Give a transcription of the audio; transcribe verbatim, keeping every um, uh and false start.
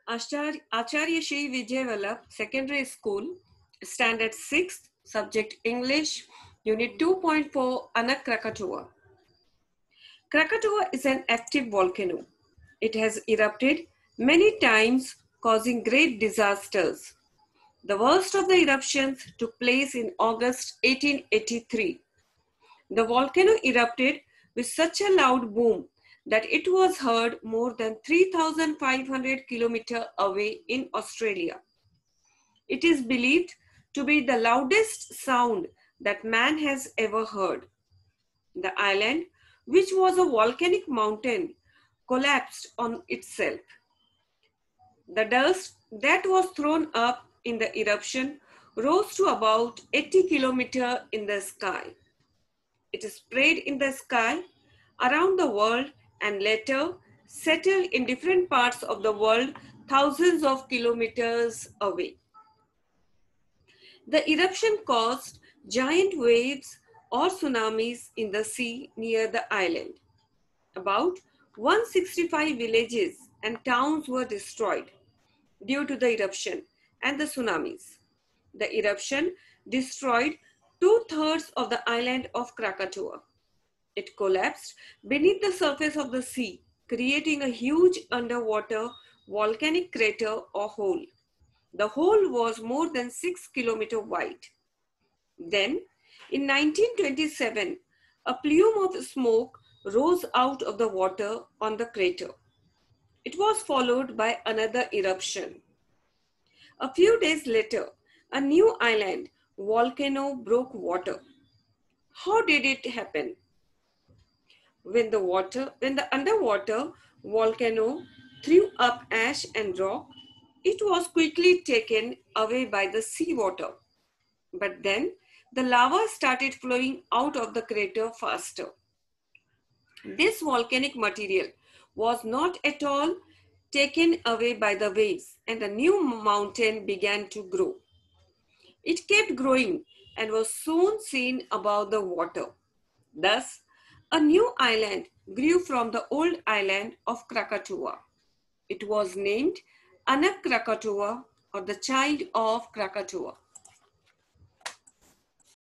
Acharya, Acharya Shri Vijay Vallabh Secondary School, Standard sixth, Subject English, Unit two point four, Anak Krakatoa. Krakatoa is an active volcano. It has erupted many times, causing great disasters. The worst of the eruptions took place in August eighteen eighty-three. The volcano erupted with such a loud boom that it was heard more than three thousand five hundred kilometers away in Australia. It is believed to be the loudest sound that man has ever heard. The island, which was a volcanic mountain, collapsed on itself. The dust that was thrown up in the eruption rose to about eighty kilometers in the sky. It spread in the sky around the world and later settled in different parts of the world thousands of kilometers away. The eruption caused giant waves or tsunamis in the sea near the island. About one hundred sixty-five villages and towns were destroyed due to the eruption and the tsunamis. The eruption destroyed two-thirds of the island of Krakatoa. It collapsed beneath the surface of the sea, creating a huge underwater volcanic crater or hole. The hole was more than six kilometers wide. Then, in nineteen twenty-seven, a plume of smoke rose out of the water on the crater. It was followed by another eruption. A few days later, a new island volcano broke water. How did it happen? When the water, when the underwater volcano threw up ash and rock, it was quickly taken away by the seawater. But then the lava started flowing out of the crater faster. This volcanic material was not at all taken away by the waves, and a new mountain began to grow. It kept growing and was soon seen above the water. Thus, a new island grew from the old island of Krakatoa. It was named Anak Krakatoa, or the child of Krakatoa.